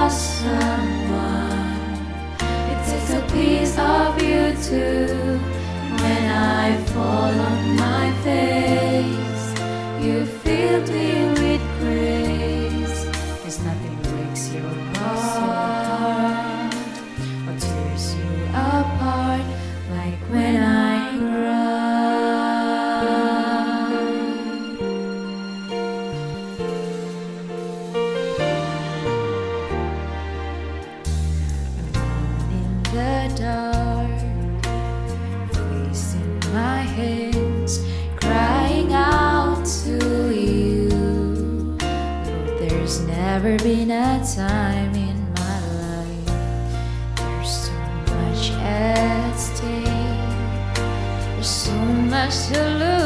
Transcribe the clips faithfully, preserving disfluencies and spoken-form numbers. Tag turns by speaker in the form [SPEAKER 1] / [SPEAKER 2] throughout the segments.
[SPEAKER 1] lost someone, it takes a piece of you too. When I fall on my face, you fill me with grace. 'Cause nothing breaks your heart or tears you apart like when I cry. Alone in the dark, facing my hands, crying out to you. Lord, there's never been a time in my life, there's so much at stake, there's so much to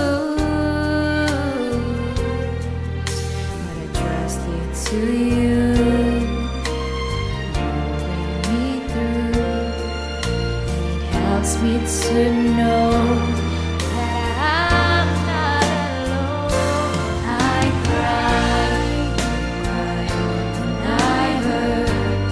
[SPEAKER 1] lose, but I trust it to you. You'll bring me through, and it helps me to know that I'm not alone. I cry, cry when I hurt,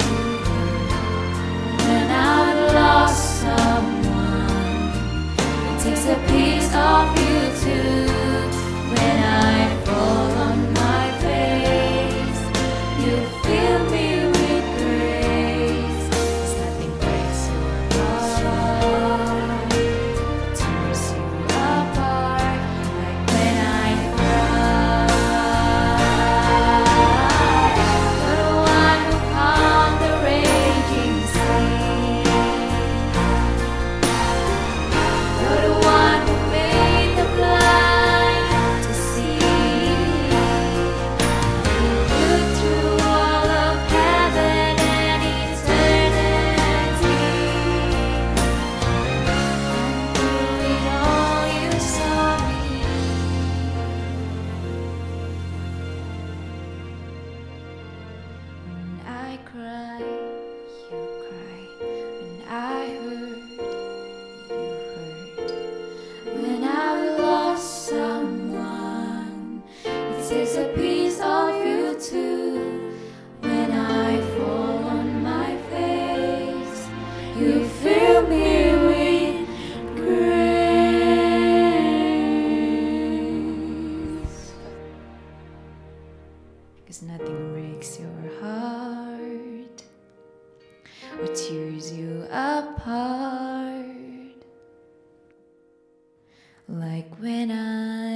[SPEAKER 1] when I've lost someone, it takes a piece of you too. When I fall on my face, you fill me with grace. 'Cause nothing breaks your heart, tears you apart like when I cry. You're the one who calmed the raging sea. You're the one who made the blind to see. You look through all of heaven and eternity, and through it all you saw me. When I cry, you cry. When I hurt, you hurt. When I've lost someone, it takes a piece of you too. When I fall on my face, you fill me with grace. 'Cause nothing breaks your heart or tears you apart like when I